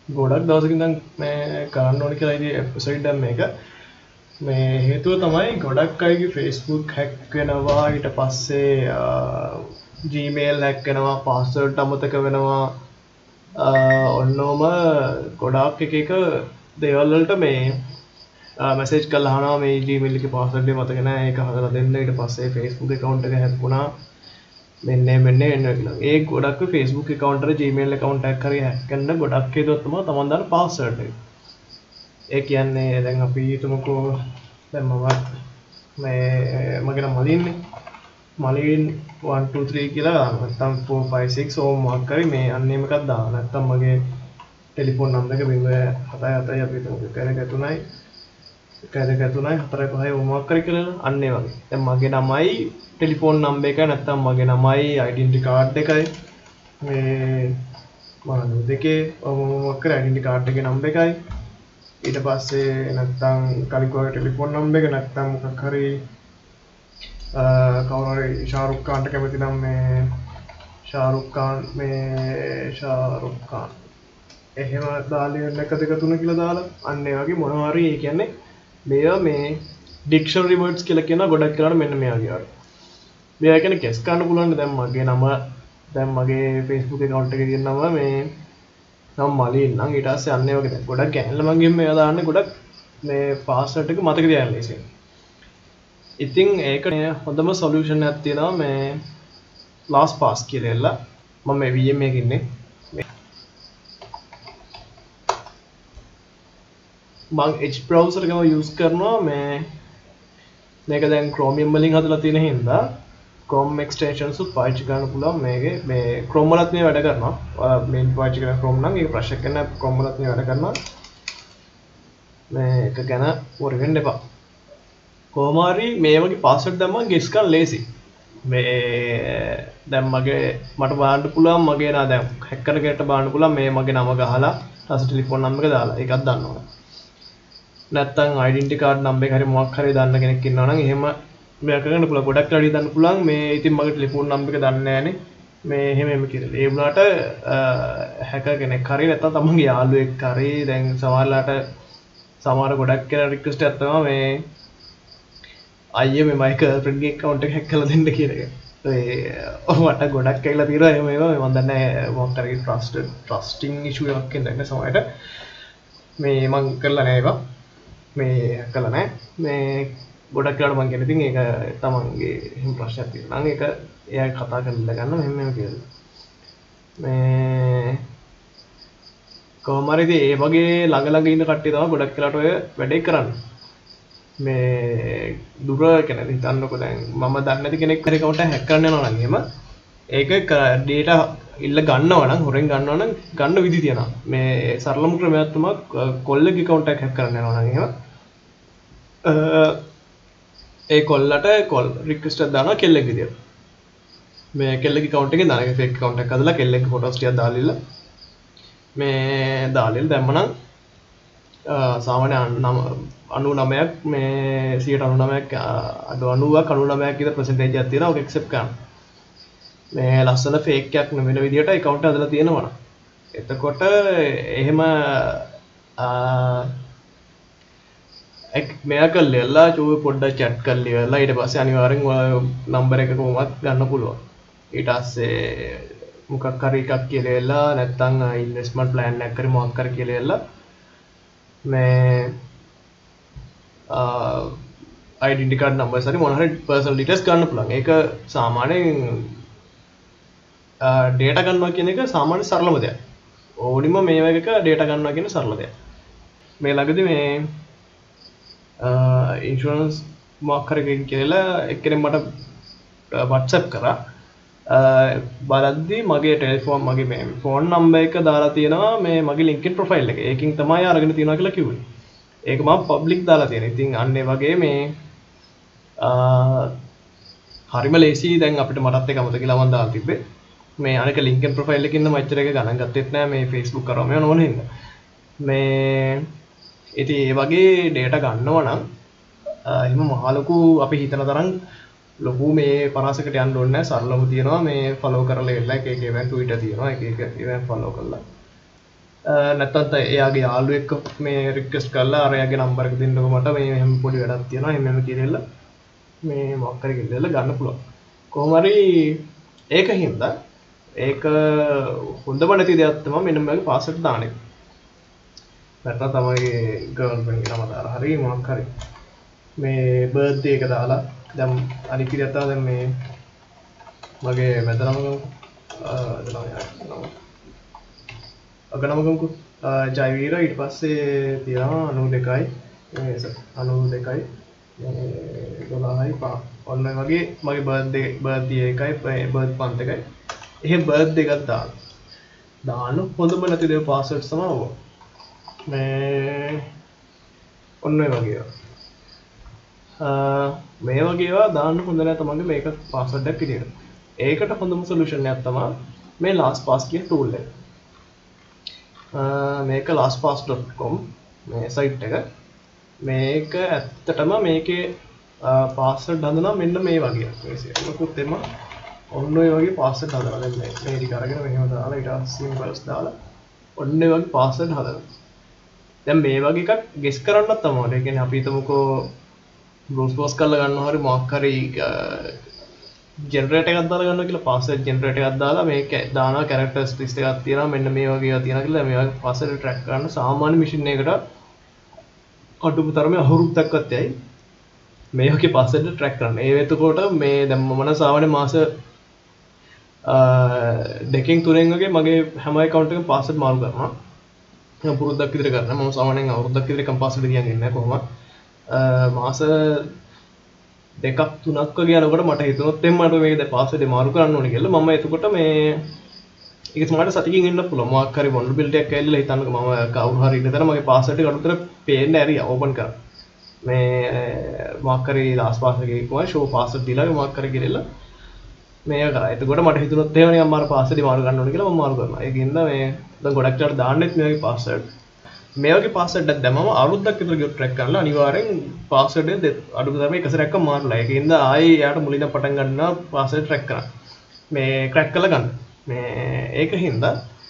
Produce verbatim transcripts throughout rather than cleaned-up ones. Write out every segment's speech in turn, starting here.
ගොඩක් දවසකින් ඉඳන් මේ කරන්න ඕන කියලා ඉතින් එපිසෝඩ් එකක් මේක. මේ හේතුව තමයි ගොඩක් අයගේ Facebook හැක් වෙනවා, ඊට පස්සේ Gmail හැක් වෙනවා, password අමතක වෙනවා. ඔන්නෝම ගොඩාක් එක එක දේවල් වලට මේ මැසේජ් කරලා අහනවා මේ Gmail එකේ password එක මතක නැහැ ඒක හදලා දෙන්න. ඊට පස්සේ Facebook account එක හැක් වුණා. මෙන්න මෙන්න එන්න කියලා. ඒ ගොඩක් Facebook account එක Gmail account එකක් හරි හැක් කරන්න ගොඩක් හේතුවක් තමයි තමන් දාන password එක. ඒ කියන්නේ දැන් අපි හිතමුකෝ දැන් මම මේ මගේ නම මලින්නේ. මලින් one two three කියලා දානවා. නැත්නම් four five six ඕම මොකක් හරි මේ අන්නේම එකක් දානවා. නැත්නම් මගේ ටෙලිෆෝන් නම්බර් එක zero seven seven අපි හිතමු කරක තුනයි කරක තුනයි හතර පහයි ඕම මොකක් හරි කියලා අන්න ඒ වගේ. දැන් මගේ නමයි ටෙලිෆෝන් නම්බර් එකයි නැත්නම් මගේ නමයි ඩෙන්ටිටි කාඩ් එකයි මේ මානු දෙකේ ඕම මොකක් හරි ඩෙන්ටිටි කාඩ් එකේ නම්බර් එකයි ඊට පස්සේ නැත්නම් කලින් කොහේ ටෙලිෆෝන් නම්බර් එක නැත්නම් මොකක් හරි කවුරු හරි ශාරුක් ખાන්ට කැමති නම් මේ ශාරුක් ખાන් මේ ශාරුක් ખાන් එහෙම දාලා එක දෙක තුන කියලා දාලා අන්න ඒ වගේ මොනවා හරි ඒ කියන්නේ මේවා මේ ඩික්ෂනරි වර්ඩ්ස් කියලා කියන ගොඩක් කරලා මෙන්න මේ වගේ වගේ මේවා කියන්නේ කෙස් ගන්න පුළුවන්. දැන් මගේ නම දැන් මගේ Facebook account එකේ තියෙන නම මේ නම් මලින් නම් ඊට පස්සේ අන්න ඒ වගේ දැන් ගොඩක් ගෑනලා මගෙන් මේවා දාන්නේ ගොඩක් මේ පාස්වර්ඩ් එක මතක තියාගන්න ලේසියි. ඉතින් ඒකට හොඳම සොලියුෂන් එකක් තියෙනවා මේ LastPass කියලා එල්ල. මම මේ V M එකේ ඉන්නේ. මම Edge browser එකම use කරනවා මේ මේක දැන් Chromium වලින් හදලා තියෙන හින්දා Chrome extensions උත් පාවිච්චි කරන්න පුළුවන් මේකේ මේ Chrome වලත් මේ වැඩ කරනවා. ඔයා main පාවිච්චි කරන Chrome නම් ඒක ප්‍රශ්නයක් නැහැ. Chrome වලත් මේ වැඩ කරනවා. මේක ගැන worry වෙන්න එපා. කොහොම හරි මේ වගේ password දැම්මම guess කරන්න ලේසි. මේ දැන් මගේ මට බලන්න පුළුවන් මගේ නා දැන් hack කරන කෙනෙක්ට බලන්න පුළුවන් මේ මගේ නම ගහලා ඊට ටෙලිෆෝන් නම්බර් එක දාලා ඒකත් දන්නවා. නැත්තම් ඩෙන්ටිටි කාඩ් නම්බර් එක හරි මොකක් හරි දාන්න කෙනෙක් ඉන්නවා නම් එහෙම මේක කරන්න පුළුවන්. ගොඩක් වැඩි දාන්න පුළුවන්. මේ ඉතින් මගේ ටෙලිෆෝන් නම්බර් එක දන්නේ නැහනේ. මේ එහෙම එහෙම කියලා. ඒ වුණාට hacker කෙනෙක් හරි නැත්තම් තමන්ගේ යාළුවෙක් හරි දැන් සමහරලාට සමහර ගොඩක් කෙනා රික්වෙස්ට් එකක් තමයි මේ අයියේ මේ මයි ගර්ල්ෆ්‍රෙන්ඩ් ගේ account එක hack කරලා දෙන්න කියන එක. ඒ මට ගොඩක් ඇවිල්ලා තියෙනවා එහෙම ඒවා මම දන්නේ නැහැ මොකක් හරි trusted trusting issue එකක් වෙන සමහරට මේ මම කරලා නැහැ ඒවා. මේ කළා නැහැ. මේ ගොඩක් වෙලාවට මම කියන්නේ ඉතින් ඒක තමන්ගේ එහෙම ප්‍රශ්නයක් තියෙනවා. නම් ඒක එයා කතා කරලා ගන්න මෙහෙම මෙහෙම කියලා. මේ කොහොම හරි ඉතින් ඒ වගේ ළඟ ළඟ ඉන්න කට්ටිය තමයි ගොඩක් වෙලාවට ඔය වැඩේ කරන්නේ. මේ දුර කියන්නේ හිතන්නකො දැන් මම දන්නේ නැති කෙනෙක් හරි account එක hack කරන්න යනවා නම් එහෙම ඒක data ඉල්ල ගන්නවා නම් හොරෙන් ගන්නවා නම් ගන්න විදි තියෙනවා. මේ සරලම ක්‍රමයක් තමයි කොල්ලගේ account එක hack කරන්න යනවා නම් එහෙම ඒ කොල්ලට කොල් රික්වෙස්ට් එකක් දානවා කෙල්ලෙක් විදියට. මේ කෙල්ලගේ account එකේ දාන එක fake account එකක් හදලා කෙල්ලගේ photos ටිකක් දාලා මේ දාලා දැම්මනම් සාමාන්‍ය අනූ නවයක් මේ සියයට අනූ නවයක් අනූවක් අනූ නවයක් විතර percentage එකක් තියෙනවා. ඔක accept කරන්න. මේ ලස්සන fake එකක් නෙවෙන විදියට account එක හදලා තියෙනවා නම් එතකොට එහෙම එක් මෙයා කල්ලියලා චෝ පොඩ්ඩක් chat කරලියලා ඊට පස්සේ අනිවාර්යෙන් ඔය නම්බර් එක කොහොමවත් ගන්න පුළුවන්. ඊට පස්සේ මොකක් හරි එකක් කියලා නැත්නම් investment plan එකක් හරි මොකක් හරි කියලා මේ ඩෙන්ටිටි කාඩ් නම්බර්ස් හරි මොන හරි personal details ගන්න පුළුවන්. ඒක සාමාන්‍යයෙන් data ගන්නවා කියන එක සාමාන්‍ය සරලම දෙයක්. ඕනිම මේ වගේ එක data ගන්නවා කියන සරල දෙයක්. මේ ළඟදී මේ ඉන්ෂුරන්ස් මොකක් හරි කියලා එක්කෙනෙක් මට WhatsApp කරා. බලද්දී මගේ ටෙලිෆෝන් මගේ මේ ෆෝන් නම්බර් එක දාලා තියෙනවා මේ මගේ LinkedIn profile එකේ. ඒකෙන් තමයි අරගෙන තියනවා කියලා කිව්වේ. ඒක මම public දාලා තියෙනවා. ඉතින් අන්න ඒ වගේ මේ හරිම ලේසි දැන් අපිට මටත් එක අමතක කියලා මම දාලා තිබ්බේ. මේ අනික LinkedIn profile එකකින් නම් එච්චර එක ගණන් ගත්තෙත් නෑ මේ Facebook කරාම යන ඕන හින්දා. මේ ඉතින් ඒ වගේ data ගන්නවා නම් එහෙම මහ ලොකු අපි හිතන තරම් ලොකු මේ පරාසකට යන්න ඕනේ නැහැ. සරලව තියෙනවා මේ follow කරලා ඉන්න එක එක event Twitter තියෙනවා එක එක event follow කරලා නැත්තම් එයාගේ යාළුවෙක් මේ රික්වෙස්ට් කරලා අර එයාගේ නම්බර් එක දෙන්නකො මට මේ එහෙම පොඩි වැඩක් තියෙනවා එහෙම එහෙම කියලා මේ මොකක් හරි කියලා ගන්න පුළුවන්. කොහොම හරි ඒකින්ද ඒක හොඳම නැති දෙයක් තමයි මෙන්න මේ පාස්වර්ඩ් දාන එක. නැත්තම් තමයි ගර්ල්ෆ්‍රෙන්ඩ් ගේ නම දාලා හරි මොකක් හරි මේ බර්ත්ඩේ එක දාලා දැන් අනිත් විදිහට දැන් මේ මගේ මෙතනම අගනමගමුකු ජයවීර ඊට පස්සේ තියෙනවා අනූ දෙකයි අනූ දෙකයි දොළහයි පහ ඔන්න වගේ මගේ බර්ත්ඩේ බර්ත්ඩේ එකයි බර්ත් මන්ත් එකයි එහෙම බර්ත්ඩේ එකක් දාන්න දාන්න හොඳම නැති දේ පාස්වර්ඩ් තමයි ඕක මේ ඔන්න ඔය වගේ මේ වගේ ඒවා දාන්න හොඳ නැහැ තමයි මේක පාස්වර්ඩ් එකක් විදියට ඒකට හොඳම සොලියුෂන් එකක් තමයි මේ LastPass කියන ටූල් එක. මේක lastpass dot com මේ සයිට් එක. මේක ඇත්තටම මේකේ පාස්වර්ඩ් හදනවා මෙන්න මේ වගේ. මේකත් එම ඔන්න ඔය වගේ පාස්වර්ඩ් හදනවා. දැන් මේ මේ ටික අරගෙන මෙහෙම දාලා ඊට සිම්බල්ස් දාලා ඔන්න ඔය වගේ පාස්වර්ඩ් හදනවා. දැන් මේ වගේ එකක් ගෙස් කරන්නත් තමයි. ඒ කියන්නේ අපි හිතමුකෝ බ්‍රෝස් පෝස් කරලා ගන්නවා හරි මොකක් හරි ජෙනරේටර් එකක් දාලා ගන්නවා කියලා පාස්වර්ඩ් ජෙනරේටර් එකක් දාලා මේක දානවා කැරක්ටර්ස් ලිස්ට් එකක් තියෙනවා මෙන්න මේ වගේ ඒවා තියෙනවා කියලා මේ වගේ පාස්වර්ඩ් ට්‍රැක් කරන්න සාමාන්‍ය මැෂින් එකකට අඩුම තරමේ අවුරුද්දක්වත් යයි මේ වගේ පාස්වර්ඩ් ට්‍රැක් කරන්න. ඒ වෙතකොට මේ දැන් මම නම් සාමාන්‍ය මාස දෙකකින් තුනෙන් වගේ මගේ හැම account එකකම පාස්වර්ඩ් මාරු කරනවා. මම පුරුද්දක් විතර කරනවා. මම සාමාන්‍යයෙන් අවුරුද්දක් විතර එකම පාස්වර්ඩ් කියන්නේ නැහැ කොහොමද. මාස දෙකක් තුනක් වගේ යනකොට මට හිතුනොත් එම් මට මේක දැන් පාස්වර්ඩ් එක මාරු කරන්න ඕනේ කියලා මම එතකොට මේ ඒක තමයි සතියකින් ඉන්න පුළුවන් මොකක් හරි vulnerability එකක් ඇවිල්ලා හිතන්නකෝ මම කවුරු හරි ඉන්න තැන මගේ පාස්වර්ඩ් එක අඩුතර පේන්නේ ඇරියා ඕපන් කරා මේ මොකක් හරි LastPass එකේ කොහොම show password දීලා මොකක් හරි කියලා මේක කරා. එතකොට මට හිතුනොත් එහෙම නිකන් මාර පාස්වර්ඩ් එක මාරු කරන්න ඕනේ කියලා මම මාරු කරනවා. ඒකින්ද මේ දැන් ගොඩක් ටිකට දාන්නෙත් මේ වගේ පාස්වර්ඩ් මේ වගේ පාස්වර්ඩ් එකක් දැම්මම අවුරුද්දක් විතර ගියොත් ට්‍රැක් කරලා අනිවාර්යෙන් පාස්වර්ඩ් එක අඩුම තරමේ එක සැරයක්ම මාරුලා. ඒකින්ද ආයේ යාට මුලින්ම පටන් ගන්නවා පාස්වර්ඩ් ට්‍රැක් කරන්න. මේ ක්‍රැක් කරලා ගන්න. මේ ඒකින්ද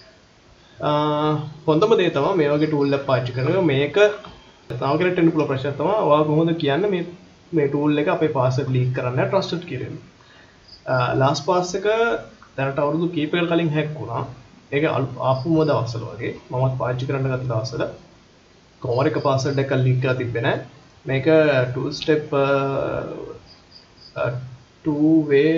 හොඳම දේ තමයි මේ වගේ ටූල් එකක් පාවිච්චි කරනවා. මේක තව කෙනෙක්ට එන්න පුළුවන් ප්‍රශ්නයක් තමයි ඔයා කොහොමද කියන්නේ මේ මේ ටූල් එක අපේ පාස්වර්ඩ් ලීක් කරන්න ට්‍රස්ටඩ් කියලා. LastPass එක දැනට අවුරුදු කීපයකට කලින් හැක් වුණා. ඒක ආපුම දවස්වල වගේ මමත් පාවිච්චි කරන්න ගත්ත දවස්වල කොහොම හරි පාස්වර්ඩ් එක ලීක් කරලා තිබ්බේ නැහැ. මේක two step two way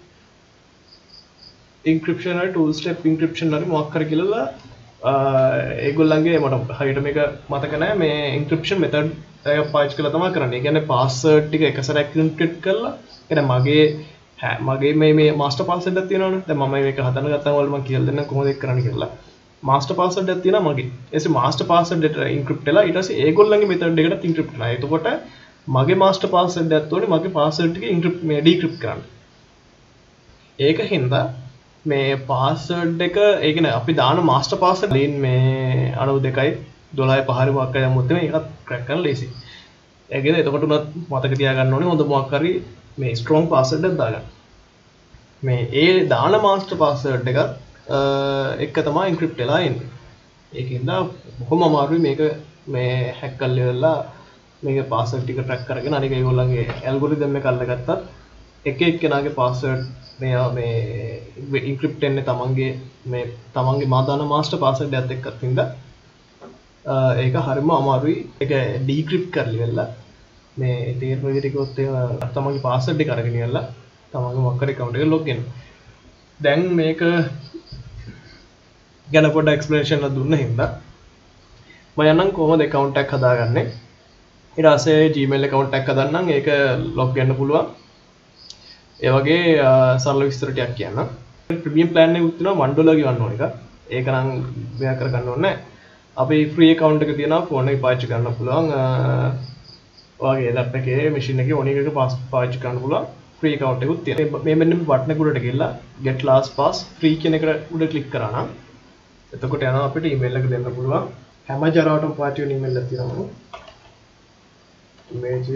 encryption හරි two step encryption හරි මොකක් හරි කියලා ඒගොල්ලන්ගේ මට හරියට මේක මතක නැහැ මේ encryption method එක පාවිච්චි කරලා තමයි කරන්නේ. ඒ කියන්නේ password ටික එක සැරයක් encrypt කරලා කියන්නේ මගේ මගේ මේ මේ මාස්ටර් පාස්වර්ඩ් එකක් තියෙනවනේ. දැන් මම මේක හදන්න ගත්තාම වල මම කියලා දෙන්නම් කොහොමද ඒක කරන්නේ කියලා. මාස්ටර් පාස්වර්ඩ් එකක් තියෙනවා මගේ. ඊටසේ මාස්ටර් පාස්වර්ඩ් එක encrypt වෙලා ඊට පස්සේ ඒගොල්ලන්ගේ method එකකට encrypt වෙනවා. එතකොට මගේ මාස්ටර් පාස්වර්ඩ් එකත් ඕනේ මගේ පාස්වර්ඩ් ටික encrypt මේ decrypt කරන්න. ඒක හින්දා මේ පාස්වර්ඩ් එක ඒ කියන්නේ අපි දාන මාස්ටර් පාස්වර්ඩ් වලින් මේ අනූ දෙකයි දොළහයි පහයි මොකක් හරි දැම්මොත් මේකත් ක්‍රැක් කරන්න ලේසි. ඒ කියන්නේ එතකොට උනත් මතක තියාගන්න ඕනේ හොඳ මොකක් හරි මේ ස්ට්‍රෝං පාස්වර්ඩ් එකක් දාගන්න. මේ ඒ දාන මාස්ටර් පාස්වර්ඩ් එකත් එක තමයි එන්ක්‍රිප්ට් වෙලා එන්නේ. ඒකින්ද බොහොම අමාරුයි මේක මේ හැක් කරලා ඉවරලා මේක පාස්වර්ඩ් ටික ට්‍රැක් කරගෙන අනික ඒගොල්ලන්ගේ ඇල්ගොරිතම් එක අල්ලගත්තත් එක එක්කෙනාගේ පාස්වර්ඩ් මේ මේ එන්ක්‍රිප්ට් වෙන්නේ තමන්ගේ මේ තමන්ගේ මා දාන මාස්ටර් පාස්වර්ඩ් එකත් එක්කත් හින්දා ඒක හරිම අමාරුයි. ඒක ඩික්‍රිප්ට් කරලා ඉවරලා මේ තීරණ විදිහට කිව්වොත් එහෙම තමන්ගේ පාස්වර්ඩ් එක අරගෙන ඉවරලා තමන්ගේ මොකක් හරි account එක log in. දැන් මේක ගැන පොඩ්ඩක් explanation එකක් දුන්න හින්දා මම යන්නම් කොහොමද account එකක් හදාගන්නේ. ඊට පස්සේ Gmail account එකක් හදන්නම් ඒක log වෙන්න පුළුවන්. ඒ වගේ සරල විස්තර ටිකක් කියන්නම්. premium plan එකක් තියෙනවා one dollar ගෙවන්න ඕන එක. ඒක නම් මෙයා කරගන්න ඕනේ නැහැ. අපි free account එක තියෙනවා phone එකේ පාවිච්චි කරන්න පුළුවන්. ඔයාගේ laptop එකේ machine එකේ ඕන එකක පාවිච්චි කරන්න පුළුවන්. free account එකකුත් තියෙනවා. මේ මෙන්න මේ බටන් එක උඩට ගිහලා get LastPass free කියන එකට උඩ click කරා නම් එතකොට යනවා අපිට email එක දෙන්න පුළුවන්. හැම ජරාවටම පාවිච්චි වෙන email එකක් තියෙනවා. image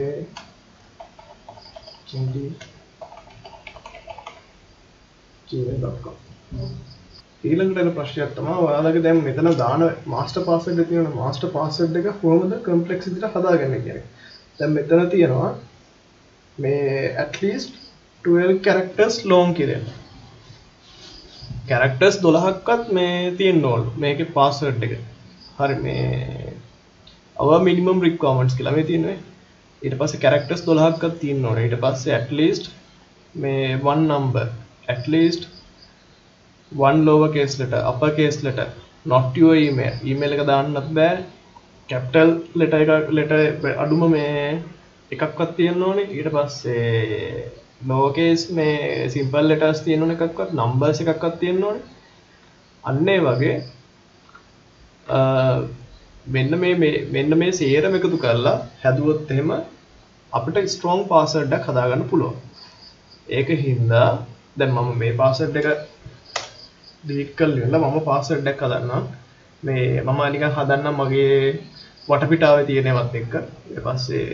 chindi gmail dot com ඊළඟට එන ප්‍රශ්නයක් තමයි ඔයාලගේ දැන් මෙතන දාන මාස්ටර් පාස්වර්ඩ් එක තියෙනවා. මාස්ටර් පාස්වර්ඩ් එක කොහොමද කම්ප්ලෙක්ස් විදිහට හදාගන්නේ කියන එක. දැන් මෙතන තියෙනවා මේ at least twelve characters long කියලා. characters twelve ක්වත් මේ තියෙන්න ඕන මේකේ password එක. හරි මේ our minimum requirements කියලා මේ තියෙනවා. ඊට පස්සේ characters twelve ක්වත් තියෙන්න ඕන. ඊට පස්සේ at least මේ one number at least one lower case letter upper case letter not your email email එක දාන්නත් බෑ capital letter එක letter අඩුම මේ එකක්වත් තියෙන්න ඕනේ ඊට පස්සේ lower case මේ simple letters තියෙන්න ඕන එකක්වත් numbers එකක්වත් තියෙන්න ඕනේ අන්න ඒ වගේ මෙන්න මේ මෙන්න මේ සේරම එකතු කරලා හැදුවොත් එහෙම අපිට strong password එකක් හදාගන්න පුළුවන් ඒක හින්දා දැන් මම මේ password එක delete කරලා ඉවරලා මම password එකක් හදන්නම් මේ මම නිකන් හදන්නම් මගේ වටපිටාවේ තියෙනවත් එක්ක ඊට පස්සේ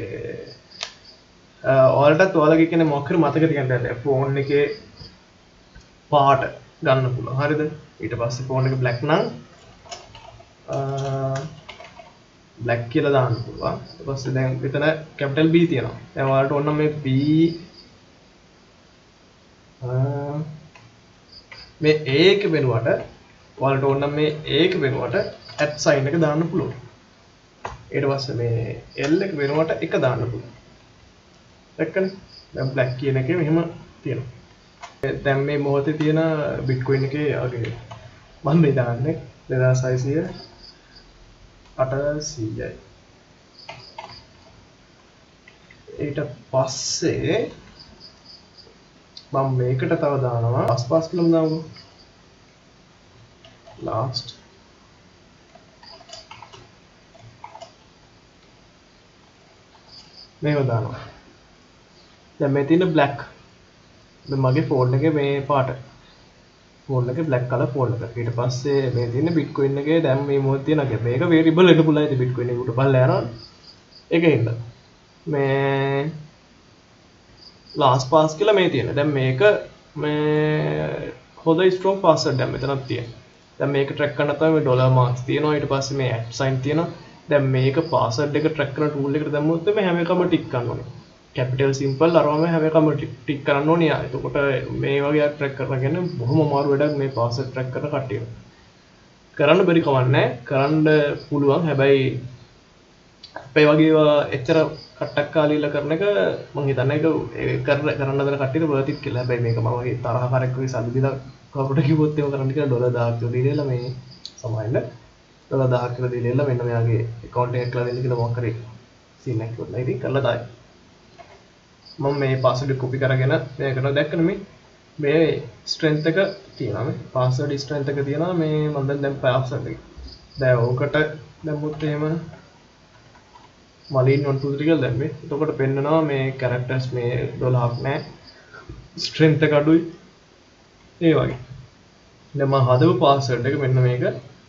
ඔයාලටත් ඔයාලගේ කියන්නේ මොකක් හරි මතක තියන්න ෆෝන් එකේ පාට ගන්න පුළුවන් හරිද ඊට පස්සේ ෆෝන් එක black නම් black කියලා දාන්න පුළුවන් ඊට පස්සේ දැන් මෙතන capital B තියෙනවා දැන් ඔයාලට ඕන මේ B මේ A එක වෙනුවට ඔයාලට ඕන නම් මේ A එක වෙනුවට at sign එක දාන්න පුළුවන්. ඊට පස්සේ මේ L එක වෙනුවට එක දාන්න පුළුවන්. දැක්කනේ? දැන් black කියන එකේ මෙහෙම තියෙනවා. දැන් මේ මොහොතේ තියෙන Bitcoin එකේ අගේ මම මේ දාන්නේ දෙදාස් හයසිය අටසියයි. ඊට පස්සේ මම මේකට තව දානවා ආස්පාස් කියලාම දාමු last මේව දානවා දැන් මේ තියෙන black දැන් මගේ ෆෝන් එකේ මේ පාට ෆෝන් එකේ black color ෆෝන් එක ඊට පස්සේ මේ තියෙන bitcoin එකේ දැන් මේ මොකද තියෙනවා මේක variable වෙන්න පුළුවන් ඉතින් bitcoin එක උඩ බලලා යනවා ඒකෙන්ද මේ last pass කියලා මේ තියෙන. දැන් මේක මේ හොඳ strong password දැන් මෙතනක් තියෙනවා. දැන් මේක track කරන්න තමයි මේ dollar marks තියෙනවා. ඊට පස්සේ මේ at sign තියෙනවා. දැන් මේක password එක track කරන tool එකට දැම්මොත් මේ හැම එකම tick කරන්න ඕනේ. capital simple අරවම හැම එකම tick කරන්න ඕනේ. එතකොට මේ වගේ track කරගෙන බොහොම අමාරු වැඩක් මේ password track කරන කට්ටිය. කරන්න බැරි කමක් නැහැ. කරන්න පුළුවන්. හැබැයි අපේ වගේ එච්චර කට්ටක් කාලීලා කරන එක මම හිතන්නේ ඒක කරන්න කරන්න හදන කට්ටියට worth it කියලා. හැබැයි මේක මම වගේ තරහකාරයෙක් වගේ සල්ලි දීලා කවුරුට කිව්වොත් ඒක කරන්න කියලා ඩොලර් දහයක් දීලා මේ සමහරවිට ඩොලර් දහයක් කියලා දීලා මෙන්න මෙයාගේ account එක කියලා දෙන්න කියලා මොකක් කරේ සීන් එකක් කරලා ඉතින් කරලා දායි. මම මේ password copy කරගෙන මේකට දැක්කනේ මේ මේ strength එක තියෙනවා මේ password strength එක තියෙනවා මේ මම දැන් දැන් password එක. දැන් ඕකට දැම්මොත් එහෙම මලින් one two three කියලා දැම්මේ. එතකොට පෙන්නනවා මේ characters මේ twelve ක් නැහැ. strength එක අඩුයි. ඒ වගේ. දැන් මම හදපු password එක මෙන්න මේක.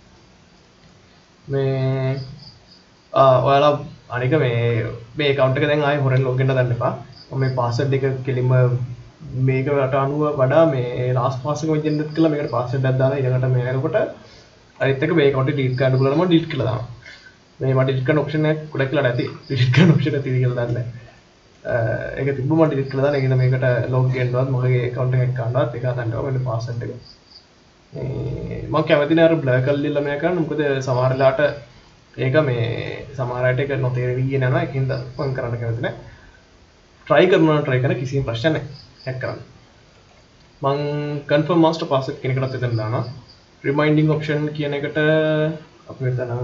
මේ ආ ඔයාලා අනික මේ මේ account එක දැන් ආයෙ හොරෙන් login කරන්න දාන්න එපා. මම මේ password එක කෙලින්ම මේකට අනුව වඩා මේ last pass එක වෙන්නෙත් කියලා මේකට password එකක් දාලා ඊළඟට මේ වෙනකොට අනිත් එක මේ account එක delete කරන්න පුළුවන් නම් delete කරලා දානවා. මේ මට delete කරන option එකක් ගොඩක් කියලා නැති delete කරන option එක තියෙන්නේ කියලා දන්නේ නැහැ. ඒක තිබ්බ මම delete කරලා දාන ඒකද මේකට log වෙන්නවත් මගේ account එකක් ගන්නවත් ඒක හදන්නවා මෙන්න password එක. මේ මම කැමති නෑ අර blur කරලා ඉල්ල මේ කරන්න මොකද සමහර වෙලාවට ඒක මේ සමහර අයට ඒක නොතේරෙවි කියන යනවා ඒකින්ද මම කරන්න කැමති නෑ. try කරනවා try කරන කිසිම ප්‍රශ්න නැහැ. hack කරන්න. මම confirm master password කියන එකටත් එතන දානවා. reminding option කියන එකට අපි මෙතන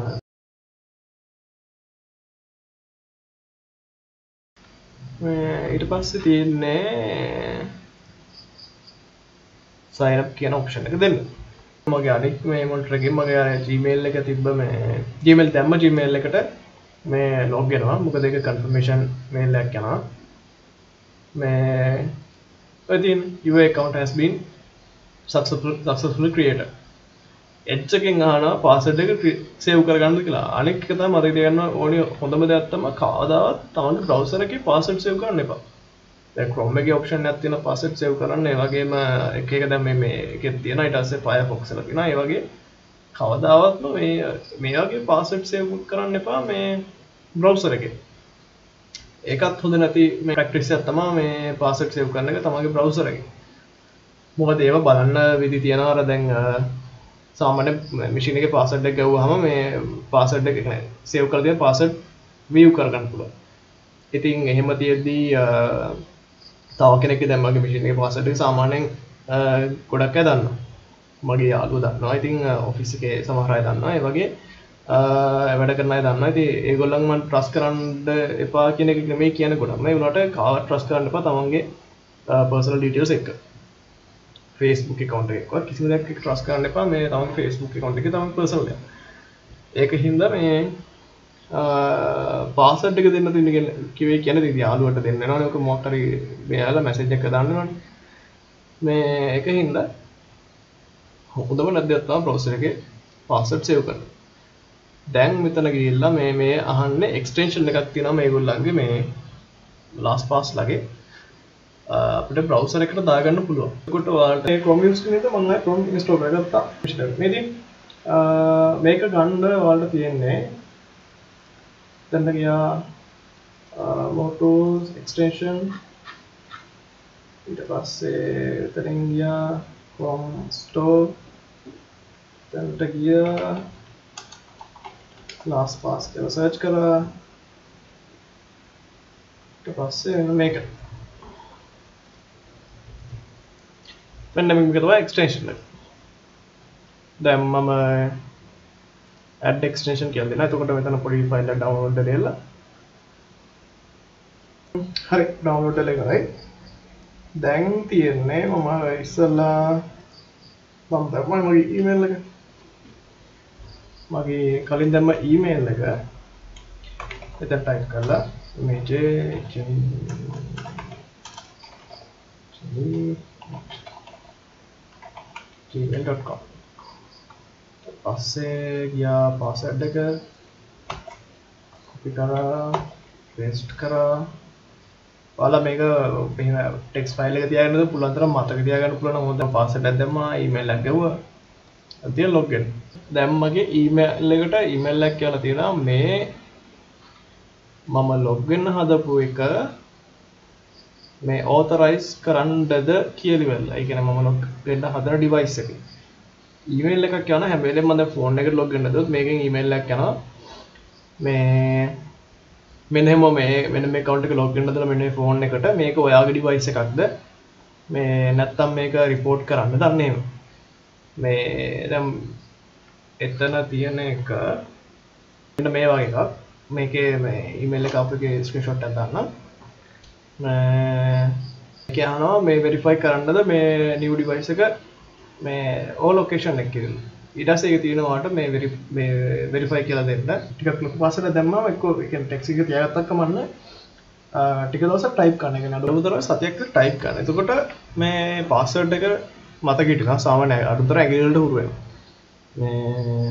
ඊට පස්සේ තියෙන්නේ sign up කියන option එක දෙන්න. මගේ අනිත් මේ මොනිටර් එකේ මගේ Gmail එක තිබ්බ මේ Gmail දැම්ම Gmail එකට මේ log වෙනවා. මොකද ඒක confirmation mail එකක් යනවා. මේ ඔය තියෙන your account has been successful successfully created. edge එකෙන් අහනවා password එක save කරගන්නද කියලා. අනෙක් එක තමයි මතක තියාගන්න ඕනේ හොඳම දෙයක් තමයි කවදාවත් තමන්ගේ browser එකේ password save කරන්න එපා. දැන් Chrome එකේ option එකක් තියෙනවා password save කරන්න. ඒ වගේම එක එක දැන් මේ මේ එකේ තියෙනවා ඊට පස්සේ Firefox එකේ තියෙනවා. ඒ වගේ කවදාවත් මේ මේ වගේ password save කරන්න එපා මේ browser එකේ. ඒකත් හොඳ නැති මේ practice එකක් තමයි මේ password save කරන එක තමයිගේ browser එකේ. මොකද ඒව බලන්න විදි තියෙනවා අර දැන් සාමාන්‍ය machine එකේ password එක ගැව්වහම මේ password එක නෑ save කරලා තියෙන password view කරගන්න පුළුවන්. ඉතින් එහෙම තියෙද්දී තව කෙනෙක්ගේ දැන් මගේ machine එකේ password එක සාමාන්‍යයෙන් ගොඩක් අය දන්නවා. මගේ යාළුවෝ දන්නවා. ඉතින් office එකේ සමහර අය දන්නවා. ඒ වගේ වැඩ කරන අය දන්නවා. ඉතින් ඒගොල්ලන් මම trust කරන්න එපා කියන එක නෙමෙයි කියන්නේ ගොඩක්. මේ උනාට කාවත් trust කරන්න එපා තමන්ගේ personal details එක්ක. Facebook account එකක්වත් කිසිම දෙයක් එක්ක trust කරන්න එපා. මේ තමන්ගේ Facebook account එකේ තමන් personal එක. ඒක හින්දා මේ password එක දෙන්න දෙන්න කිව්වේ කියන්නේ ඉතින් යාළුවට දෙන්න වෙනවනේ. ඔක මොකක් හරි මෙයාලා message එකක් දාන්න වෙනවනේ. මේ ඒක හින්දා හොඳම නැද්දක් තමයි browser එකේ password save කරන්න. දැන් මෙතන ගිහිල්ලා මේ මේ අහන්නේ extension එකක් තියෙනවා මේගොල්ලන්ගේ මේ LastPass ලගේ අපිට browser එකට දාගන්න පුළුවන්. ඒකට ඔයාලට මේ Chrome use කරන එක මම ආයෙ Chrome install කරගත්තා. මේ ඉතින් මේක ගන්න ඔයාලට තියෙන්නේ දැන් ගියා Motos extension ඊට පස්සේ එතනින් ගියා Chrome store දැන්ට ගියා LastPass කියලා search කරා ඊට පස්සේ මේක මෙන්න මේක තමයි extension එක. දැන් මම add extension කියලා දෙනවා. එතකොට මෙතන පොඩි file එක download කරලා හරි download කරලා ඉවරයි. දැන් තියෙන්නේ මම ඉස්සෙල්ලා මම දැම්මා මගේ email එක. මගේ කලින් දැම්ම email එක එතන type කරලා image gmail dot com පස්සේ ගියා password එක copy කරා paste කරා. ඔයාලා මේක මෙහෙම text file එක තියාගන්නද පුළුවන් තරම් මතක තියාගන්න පුළුවන් නම් මොකද password එකක් දැම්මා email එකක් ගැව්වා අදිය login. දැන් මගේ email එකට email එකක් කියලා තියෙනවා මේ මම login හදපු එක මේ authorize කරන්නද කියලා ඉවරලා. ඒ කියන්නේ මම log වෙන්න හදන device එකේ email එකක් යනවා. හැම වෙලේම මම දැන් phone එකට login හදුවොත් මේකෙන් email එකක් යනවා මේ මෙන්න එහෙම මේ මෙන්න මේ account එක login හදලා මෙන්න මේ phone එකට මේක ඔයාගේ device එකක්ද මේ නැත්තම් මේක report කරන්න දන්නේ එහෙම මේ දැන් එතන තියෙන එක මෙන්න මේ වගේ එකක්. මේකේ මේ email එක අපේ screenshot එකක් දාන්න. මේ කියනවා මේ verify කරන්නද මේ new device එක මේ all location එක කියලා. ඊට පස්සේ ඒක තියෙනවාට මේ මේ verify කියලා දෙන්න. ටිකක් ලොකු පාසල දැම්මම එක්ක ඒ කියන්නේ ටෙක්ස්ට් එක තියාගත්තක් කමන්න. ටික දවසක් type කරන එක නේ අඩුතරම සතියක් type කරන. එතකොට මේ password එක මතක හිටිනවා. සාමාන්‍ය අඩුතර ඇඟිලි වලට හුරු වෙනවා. මේ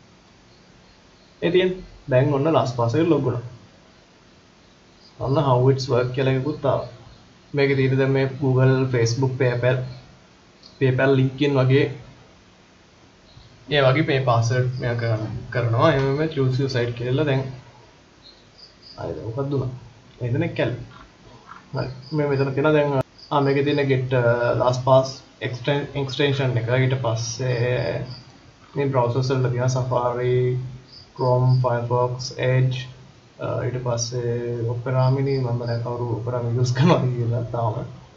ඒ තියෙන දැන් ඔන්න LastPass එක log වුණා. ඔන්න how it's work කියලා එකකුත් ආවා. මේකේ තියෙන දැන් මේ Google, Facebook, PayPal PayPal linkin වගේ ඒ වගේ pay password මෙයා කරනවා. එමෙම choose your site කියලා දැන් ආයෙත් මොකක්ද දුනා. එතන කැල්. හරි. මේ මෙතන තියෙන දැන් ආ මේකේ තියෙන get LastPass extension එක. ඊට පස්සේ මේ browsers වල තියෙන Safari, Chrome, Firefox, Edge ඊට පස්සේ Opera Mini මම දැන් කවුරු Opera Mini use කරනවද කියලා තාම.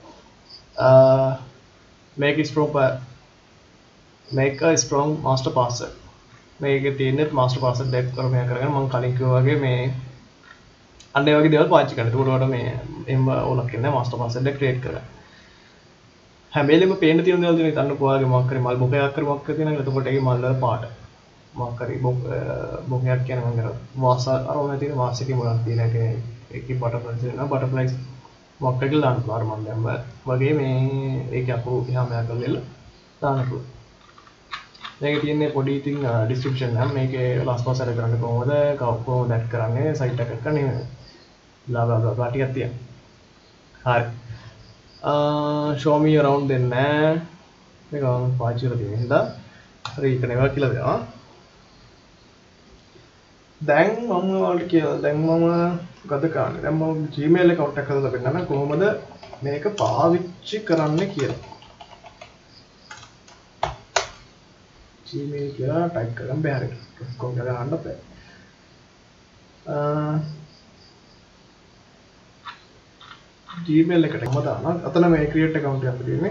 make it strong make a strong master password. මේකේ තියෙන master password දෙක කරගෙන කරගෙන මම කලින් කිව්වා වගේ මේ අන්න ඒ වගේ දේවල් පාවිච්චි කරන්න. ඒකට උඩට මේ එම්ම ඕලක් කියන්නේ master password එක create කරගන්න. හැම වෙලෙම පේන්න තියෙන දේවල් තියෙන ඉතින් ඔයාගේ මොකක් හරි මල් බොකයක් හරි මොකක් හරි තියෙනවා. එතකොට ඒකේ මල් වල පාට මොකක් හරි බොකයක් කියන්නේ මම කරා වාස අරගෙන තියෙන වාසිකේ මොනවද තියෙන එක ඒකේ බටර්ෆ්ලයිස් වෙනවා. බටර්ෆ්ලයිස් මොකක් හරි දාන්න පුළුවන්. මම දැම්ම වගේ මේ ඒක අපෝ එහා මෙහා කරලා දාන්න පුළුවන්. මේකේ තියෙන්නේ පොඩි ඉතින් description එක. මේකේ LastPass එක කරන්නේ කොහොමද? කොහොමද ඇඩ් කරන්නේ? සයිට් එකක් කරන්නේ. bla bla bla ටිකක් තියෙනවා. හරි. show me around දෙන්න මේක මම පාවිච්චි කරලා තියෙන හින්දා හරි ඒක නෙවෙයි කියලා දෙනවා. දැන් මම ඔයාලට කියලා දැන් මම ගත කරන්නේ දැන් මම Gmail account එක හදලා පෙන්නන්න කොහොමද මේක පාවිච්චි කරන්න කියලා. Gmail කියලා ටයිප් කරන් බෑ හරියට. කොහොමද ගන්න බෑ. Gmail එකට මම දානවා. අතන මේ create account එකක් තියෙන්නේ.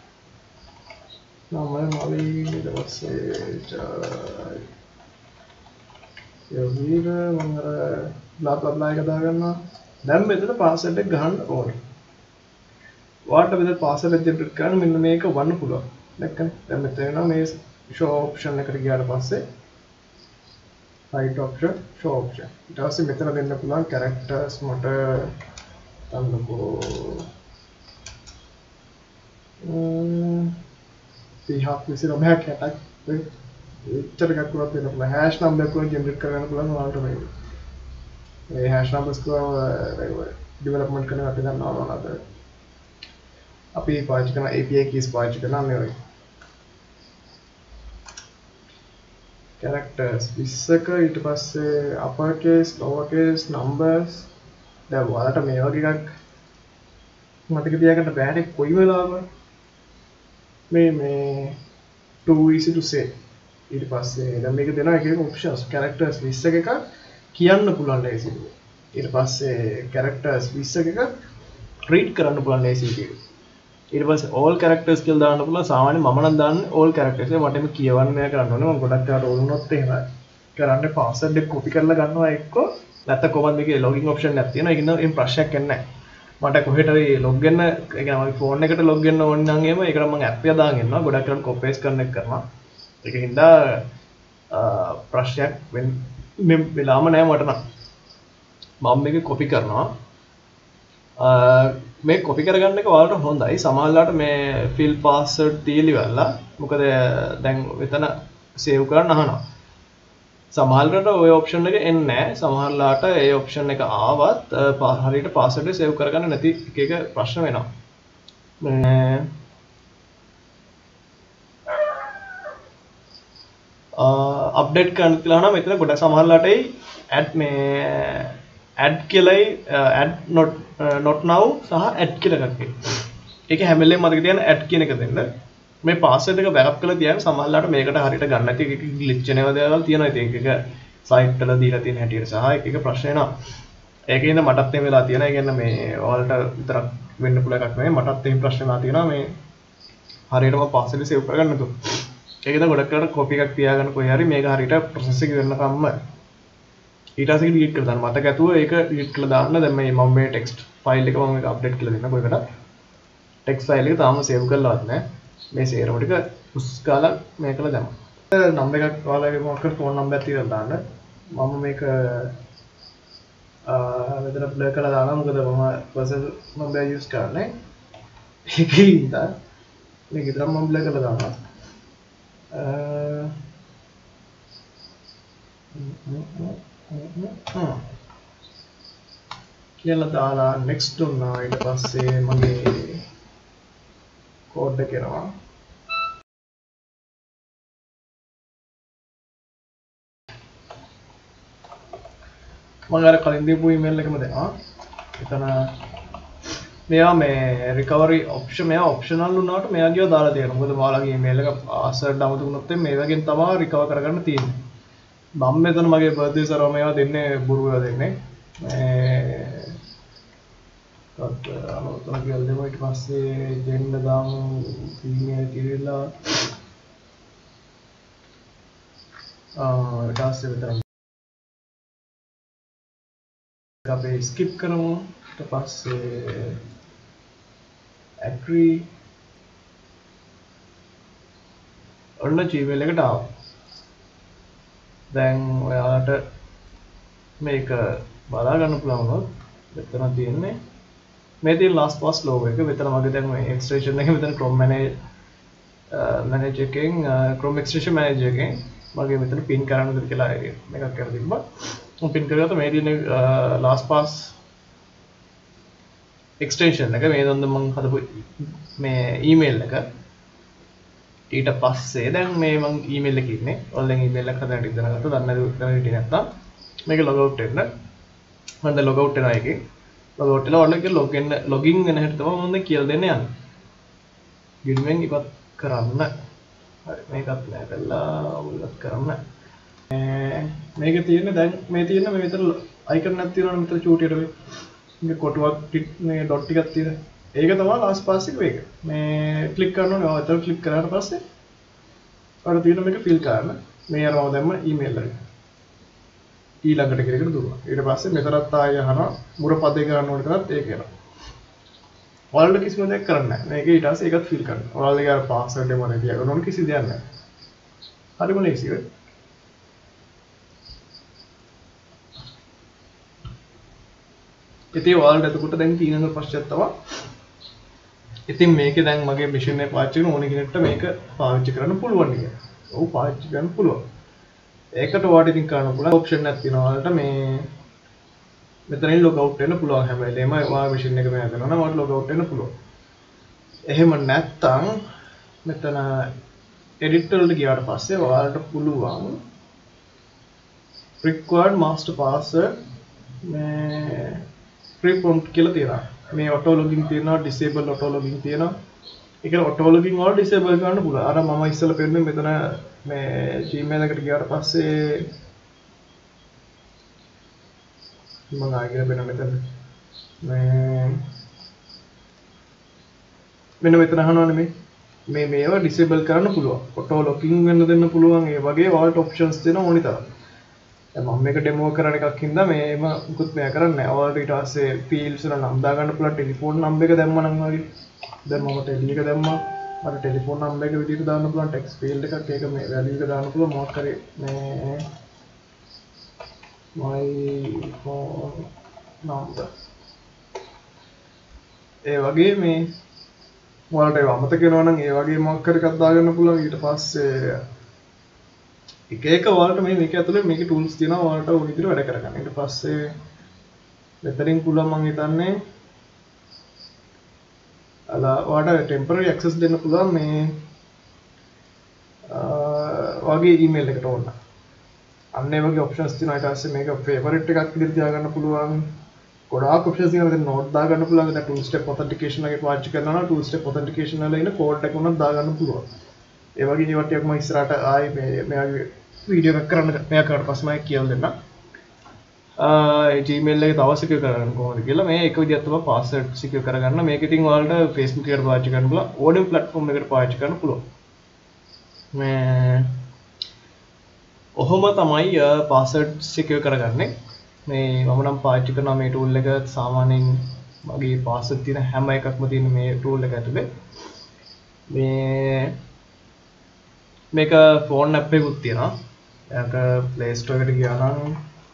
නම මලි ඊට පස්සේ යෝගීර මම අර බ්ලා බ්ලා බ්ලා එක දාගන්නවා. දැන් මෙතන password එක ගහන්න ඕනේ. ඔයාලට මෙතන password එක generate කරන්න මෙන්න මේක වන්න පුළුවන්. දැක්කනේ? දැන් මෙතන එනවා මේ show option එකට ගියාට පස්සේ right option show option. ඊට පස්සේ මෙතන දෙන්න පුළුවන් characters මට තන්නකෝ තිහක් විසිනමයක් හැටක් එච්චර එකක් වුණත් වෙන්න පුළුවන් hash number එකක් generate කරගන්න පුළුවන් ඔයාලට මේ මේ hash numbers කව development කරන අපි දන්නවා නේද අපි පාවිච්චි කරන A P I keys පාවිච්චි කරනවා මේ වගේ characters විස්සක ඊට පස්සේ upper case lower case numbers දැන් ඔයාලට මේ වගේ එකක් මතක තියාගන්න බෑනේ කොයි වෙලාවක මේ මේ too easy to say ඊට පස්සේ දැන් මේක දෙනවා එක එක options characters විස්සක එක කියන්න පුළුවන් ලේසියි ඊට පස්සේ characters විස්සක එක read කරන්න පුළුවන් ලේසියි ඊට පස්සේ all characters කියලා දාන්න පුළුවන් සාමාන්‍යයෙන් මම නම් දාන්නේ all characters එක මට මේ කියවන්න මෙයා කරන්න ඕනේ මම ගොඩක් කාට ඕන වුණොත් එහෙම කරන්නේ password එක copy කරලා ගන්නවා එක්ක නැත්නම් කොහොමද මේකේ login option එකක් තියෙනවා ඒක නේද ප්‍රශ්නයක් නැහැ මට කොහෙට හරි log වෙන්න ඒ කියන්නේ මගේ phone එකට log වෙන්න ඕන නම් එහෙම ඒකට මම app එක දාගෙන ඉන්නවා ගොඩක් කරලා copy paste කරන එක කරනවා ඒකින්ද ප්‍රශ්නයක් වෙන්නේ වෙලාම නැහැ මට නම් මම මේක copy කරනවා මේ copy කරගන්න එක ඔයාලට හොඳයි සමහරවිට මේ fill password තියලි වෙලා මොකද දැන් මෙතන save කරන්න අහනවා සමහරවිට ওই option එක එන්නේ නැහැ සමහරවිට ඒ option එක ආවත් හරියට password එක save කරගන්න නැති එක එක ප්‍රශ්න වෙනවා මේ අප්ඩේට් කරන්න කියලා නම් මෙතන ගොඩක් සමහරවිට add මේ add කියලායි add not not now සහ add කියලා එකක් තියෙනවා. ඒක හැම වෙලේම මතක තියාගන්න add කියන එක දෙන්න. මේ password එක backup කරලා තියාගෙන සමහරවිට මේකට හරියට ගන්න නැති එක glitch වෙනවා දේවල් තියෙනවා. ඉතින් ඒක site වල දීලා තියෙන හැටියට සහ එක එක ප්‍රශ්න එනවා. ඒකින්ද මටත් එහෙම වෙලා තියෙනවා. ඒ කියන්නේ මේ ඔයාලට විතරක් වෙන්න පුළුවන් එකක් නෙවෙයි. මටත් එහෙම ප්‍රශ්න වෙලා තියෙනවා මේ හරියටම password save කරගන්න නැතුව. ඒකද ගොඩක් කරලා copy එකක් තියාගන්න කොහේ හරි මේක හරියට process එක වෙනකම්ම ඊට පස්සේ delete කරලා දාන්න මතක ඇතුව ඒක delete කරලා දාන්න දැන් මේ මම මේ text file එක මම මේක update කරලා දෙන්න කොහෙකට text file එක තාම save කරලාවත් නැහැ මේ සේරම ටික පුස් ගාලා මේකල දැම්මා number එකක් ඔයාලගේ මොකක් කර phone number එකක් තියලා දාන්න මම මේක අ මෙතන blur කරලා දානවා මොකද මම personal number use කරන්නේ ඒකින්ද මේක විතරක් මම blur කරලා දානවා කියලා දාලා next දුන්නා ඊට පස්සේ මගේ කෝඩ් එක එනවා මම අර කලින් දීපු email එකම දෙනවා එතන මෙයා මේ recovery option මෙයා optional වුණාට මෙයා ගියව දාලා තියෙනවා මොකද ඔයාලගේ email එක password අමතක වුණොත් මේ වගේම තමයි recover කරගන්න තියෙන්නේ මම මෙතන මගේ birthday සරව මේවා දෙන්නේ බුරුවා දෙන්නේ මේ අත් අලුතෙන් කියලා දෙමු ඊට පස්සේ දෙන්න දාමු email කියලා ආ ඊට පස්සේ විතර අපි skip කරමු ඊට පස්සේ agree ඔන්න Gmail එකට ආවා දැන් ඔයාලට මේක බලා ගන්න පුළුවන් වුණොත් මෙතන තියෙන්නේ මේ තියෙන last pass logo එක මෙතන මගේ දැන් මේ extension එක මෙතන Chrome manager manager එකෙන් Chrome extension manager එකෙන් මගේ මෙතන pin කරන්න දෙන්න කියලා මේකක් කරලා තිබ්බා මම pin කරගත්තා මේ තියෙන last pass එක්ස්ටෙන්ෂන් එක මේ දොන්ද මං හදපු මේ ඊමේල් එක ඊට පස්සේ දැන් මේ මං ඊමේල් එකේ ඉන්නේ ඔන්ලයින් ඊමේල් එකක් හදන්න ඉඳලා ගත්තා දන්නේ නැතුව හිටියේ නැත්තම් මේක ලොග් අවුට් වෙන්න මම දැන් ලොග් අවුට් වෙනවා එකේ ලොග් අවුට් වෙලා ඔන්න ලොගින් ලොගින් වෙන හැටි තමයි මම දැන් කියලා දෙන්න යන්නේ ගිණුවෙන් ඉවත් කරන්න හරි මේකත් නෑ කළා ඔයගොල්ලොත් කරන්න මේක තියෙන්නේ දැන් මේ තියෙන මේ විතර අයිකන් එකක් තියෙනවනේ මෙතන චූටියට මේ කොටුවක් මේ ඩොට් ටිකක් තියෙන ඒක තමයි ලාස්ට් පාස් එක මේක මේ ක්ලික් කරන්න ඕනේ ඔය අතට ක්ලික් කරාට පස්සේ අර තියෙන මේක ෆිල් කරන්න මේ අර මම දැම්ම ඊමේල් එක ඊළඟට කෙරෙකට දුන්නා ඊට පස්සේ මෙතනත් ආයෙ අහනවා මුර පදේ ගන්න ඕන කරත් ඒක එනවා ඔයාලට කිසිම දෙයක් කරන්න නැහැ මේක ඊට පස්සේ ඒකත් ෆිල් කරන්න ඔයාලගේ අර පාස්වර්ඩ් එක මොනවද තියාගන්න ඕන කිසි දෙයක් නැහැ හරිම ලේසි වෙයි ඉතින් ඔයාලට එතකොට දැන් තියෙන ප්‍රශ්නයක් තමයි ඉතින් මේකේ දැන් මගේ මැෂින් එක පාවිච්චි කරන ඕන කෙනෙක්ට මේක පාවිච්චි කරන්න පුළුවන් නේද? ඔව් පාවිච්චි කරන්න පුළුවන්. ඒකට ඔයාලට ඉතින් කරන්න පුළුවන් ඔප්ෂන් එකක් තියෙනවා ඔයාලට මේ මෙතනින් ලොග් අවුට් වෙන්න පුළුවන් හැම වෙලේම ඔයාලා මැෂින් එක මේ හදනවා නම් ඔයාලට ලොග් අවුට් වෙන්න පුළුවන්. එහෙම නැත්නම් මෙතන එඩිට් වලට ගියාට පස්සේ ඔයාලට පුළුවන් required master password මේ free prompt කියලා තියෙනවා. මේ auto logging තියෙනවා disable auto logging තියෙනවා. ඒක auto logging වල disable කරන්න පුළුවන්. අර මම ඉස්සෙල්ලා පෙන්නන්නේ මෙතන මේ Gmail එකට ගියාට පස්සේ මම ආයෙ වෙන මෙතන මේ මෙන්න මෙතන අහනවනේ මේ මේ මේවා disable කරන්න පුළුවන්. auto logging වෙන්න දෙන්න පුළුවන්. ඒ වගේ වලට options තියෙනවා ඕනි තරම්. මම මේක ඩෙමෝ කරන එකක් හින්දා මේම මුකුත් මෙයා කරන්නේ නැහැ. ඔයාලට ඊට පස්සේ ෆීල්ඩ්ස් වල නම් දා ගන්න පුළුවන් ටෙලිෆෝන් නම්බර් එක දැම්මම නම් වගේ. දැන් මම ටෙලි එක දැම්මා. මට ටෙලිෆෝන් නම්බර් එක විදිහට දාන්න පුළුවන් ටෙක්ස්ට් ෆීල්ඩ් එකක් ඒක මේ වැලියු එක දාන්න පුළුවන් මොකක් හරි මේ my phone number. ඒ වගේ මේ ඔයාලට ඒව අමතක වෙනවා නම් ඒ වගේ මොකක් හරි එකක් දාගන්න පුළුවන් ඊට පස්සේ එක එක ඔයාලට මේ මේක ඇතුලේ මේකේ ටූල්ස් තියෙනවා ඔයාලට ඕන විදිහට වැඩ කරගන්න. ඊට පස්සේ මෙතනින් පුළුවන් මම හිතන්නේ අලා ඔයාලට ටෙම්පරරි ඇක්සස් දෙන්න පුළුවන් මේ වගේ ඊමේල් එකට ඕන. අන්න ඒ වගේ ඔප්ෂන්ස් තියෙනවා. ඊට පස්සේ මේක ෆේවරිට් එකක් විදිහට තියාගන්න පුළුවන්. ගොඩාක් ඔප්ෂන්ස් තියෙනවා. මෙතන නෝට් දාගන්න පුළුවන්. දැන් two step authentication එකේ පාවිච්චි කරනවා නම් two step authentication වල ඉන්න කෝඩ් එක උනත් දාගන්න පුළුවන්. ඒ වගේ ඒවා ටිකක් මම ඉස්සරහට ආයේ මේ මෙයාගේ වීඩියෝ එකක් කරන්න මෙයා කරලා පස්සේ මම කියලා දෙන්නම්. ආ Gmail එකේ තව සිකියුර් කරගන්න කොහොමද කියලා මේ එක විදිහක් තමයි password සිකියුර් කරගන්න. මේක ඉතින් ඔයාලට Facebook එකට පාවිච්චි කරන්න පුළුවන්. ඕනෙම platform එකකට පාවිච්චි කරන්න පුළුවන්. මේ ඔහොම තමයි password සිකියුර් කරගන්නේ. මේ මම නම් පාවිච්චි කරන මේ tool එක සාමාන්‍යයෙන් මගේ password තියෙන හැම එකක්ම තියෙන මේ tool එක ඇතුලේ. මේ මේක ෆෝන් ඇප් එකකුත් තියෙනවා. ඒක Play Store එකට ගියා නම්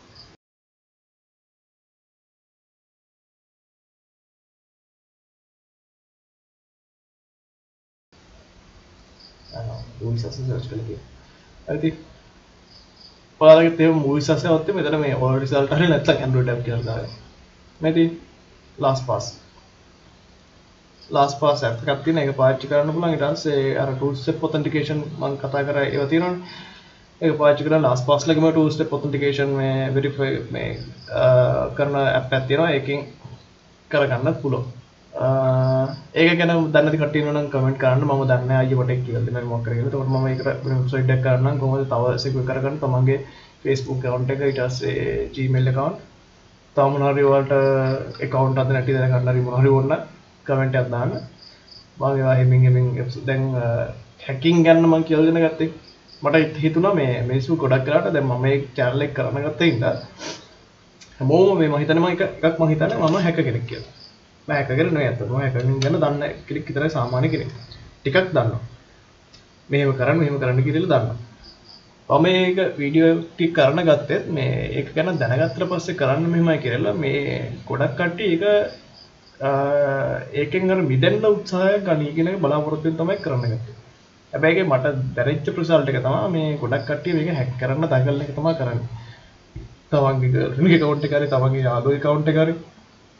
අනෝ movies අස සර්ච් කරලා තියෙනවා. හරි ඉතින් ඔයාලගේ තේ movies අස આવත් මෙතන මේ all result හරිය නැත්නම් Android app කියලා දාගන්න. මේ ඉතින් LastPass LastPass app එකක් තියෙන ඒක පාවිච්චි කරන්න පුළුවන්. ඊට පස්සේ අර two step authentication මම කතා කරා ඒවා තියෙනවනේ. ඒක පාවිච්චි කරලා LastPass ලගේම two step authentication මේ verify මේ කරන app එකක් තියෙනවා. ඒකෙන් කරගන්නත් පුළුවන්. ඒක ගැන දන්නේ නැති කට්ටිය ඉන්නවනම් කමෙන්ට් කරන්න. මම දන්නේ නැහැ අයියෝ මට කියලා දෙන්න මොකක් කරේ කියලා. එතකොට මම ඒකට වෙබ්සයිට් එකක් කරන්නම් කොහොමද තව secure කරගන්න තමන්ගේ Facebook account එක ඊට පස්සේ Gmail account තව මොනවා හරි වලට account අද නැති දැනගන්න හරි මොනවා හරි ඕන කමෙන්ට් එකක් දාන්න. මම ඒවා හැමින් හැමින් දැන් hacking ගැන මම කියලා දෙන්න ගත්තේ. මට හිතුණා මේ මිනිස්සු ගොඩක් කරාට දැන් මම මේ channel එක කරන ගත්තා ඉඳලා හැමෝම මේ මම හිතන්නේ මම එක එකක් මම හිතන්නේ මම hack කෙනෙක් කියලා. මම hack කෙනෙක් නෙවෙයි අතට. මම hacking ගැන දන්න කෙනෙක් විතරයි සාමාන්‍ය කෙනෙක්. ටිකක් දන්නවා. මෙහෙම කරන්න මෙහෙම කරන්න කියලා දන්නවා. මම මේක වීඩියෝ ටික කරන ගත්තෙත් මේ ඒක ගැන දැනගත්තට පස්සේ කරන්න මෙහෙමයි කියලා මේ ගොඩක් කට්ටිය ඒක ඒකෙන් අර මිදෙන්න උත්සාහය ගනී කියන එක බලාපොරොත්තු වෙන තමයි කරන්න ගත්තේ. හැබැයි ඒක මට දැනෙච්ච රිසල්ට් එක තමයි මේ ගොඩක් කට්ටිය මේක හැක් කරන්න දඟලන එක තමයි කරන්නේ. තමන්ගේ ගර්ල්ෆ්‍රෙන්ඩ්ගේ account එක හරි තමන්ගේ යාළුවෝ account එක හරි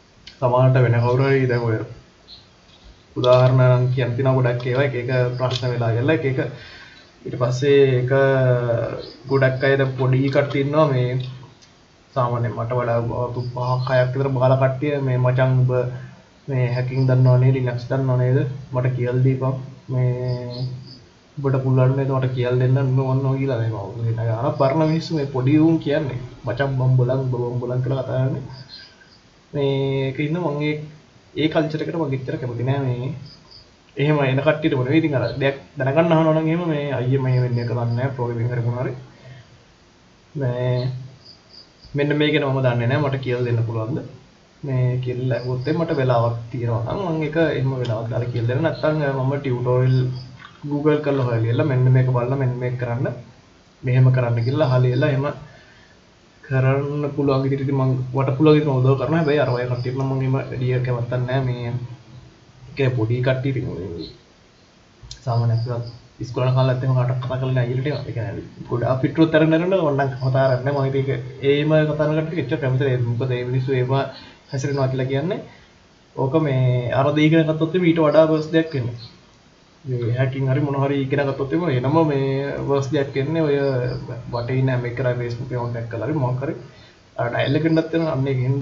සමහරට වෙන කවුරු හරි දැන් ඔය උදාහරණ කියන්න තියෙනවා ගොඩක් ඒවා එක එක ප්‍රශ්න වෙලා ගියලා එක එක ඊට පස්සේ එක ගොඩක් අය දැන් පොඩි කට්ටිය ඉන්නවා මේ සාමාන්‍යයෙන් මට වඩා අවුරුදු පහක් හයක් විතර බාල කට්ටිය මේ මචං ඔබ මේ හැකින් දන්නව නේද ලිනක්ස් දන්නව නේද මට කියලා දීපන් මේ ඔබට පුළුවන් නේද මට කියලා දෙන්න ඕනෝ කියලා මේ මම වෙන ගාන පරණ මිනිස්සු මේ පොඩි උන් කියන්නේ මචං මම බලන් බබම් බලන් කියලා කතා කරන්නේ මේක ඉන්න මම ඒ ඒ කල්චර් එකට මම එච්චර කැමති නෑ මේ එහෙම එන කට්ටියට මොනේ ඉතින් අර දෙයක් දැනගන්න අහනවා නම් එහෙම මේ අයියේ මම වෙන්නේ කරන්නේ නෑ ප්‍රෝග්‍රෑමින් හරි මොනවා හරි මේ මෙන්න මේක ගැන මම දන්නේ නෑ මට කියලා දෙන්න පුළුවන්ද මේ කියලා ඇහුවොත් මට වෙලාවක් තියෙනවා නම් මම ඒක එහෙම වෙලාවක් දාලා කියලා දෙන්න නැත්නම් මම ටියුටෝරියල් Google කරලා හොයලා මෙන්න මේක බලලා මෙන්න මේක කරන්න මෙහෙම කරන්න කියලා අහලා එහෙම කරන්න පුළුවන් විදිහට මම වට පුළුවන් විදිහට උදව් කරනවා හැබැයි අර වගේ කට්ටියට නම් මම එහෙම ඩියර් කැමත්තක් නැහැ මේ ඒකේ පොඩි කට්ටිය ඉතින් සාමාන්‍යයෙන් ඉස්කෝලේ කාලෙත් එහෙම කාටවත් කතා කරලා නැහැ අයියලට ඒ කියන්නේ ගොඩාක් පිටරොත් තරන නරන ඕනනම් කතා කරන්නේ මම ඒක ඒම කතා කරන කට්ටිය එච්චර කැමති නැහැ මොකද ඒ මිනිස්සු ඒව හැසිරෙනවා කියලා කියන්නේ ඕක මේ අර දෙය ඉගෙන ගත්තොත් ඊට වඩා වර්ස් දෙයක් වෙන්නේ මේ හැකින් හරි මොන හරි ඉගෙන ගත්තොත් එනම මේ වර්ස් දෙයක් එන්නේ ඔය වටේ ඉන්න හැම එකලා Facebook account එකක් කරලා හරි මොකක් හරි අර ඩයල් එකෙන්වත් වෙන අන්න ඒකින්ද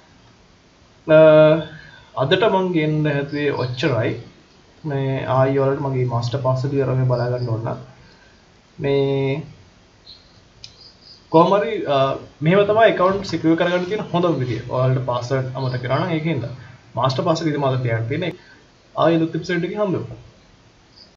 අදට මම ගෙන්න හැදුවේ ඔච්චරයි මේ ආයි වලට මගේ මාස්ටර් පාස් එක දිහා මේ බලා ගන්න ඕන නම් මේ කොහොම හරි මෙහෙම තමයි account secure කරගන්න තියෙන හොඳම විදිය. ඔයාලට password අමතක කරා නම් ඒකෙන්ද මාස්ටර් පාස් එක ඉතින් මම තියන්න තියෙන්නේ ආයි ලුත් වෙබ්සයිට් එකේ හම්බෙමු.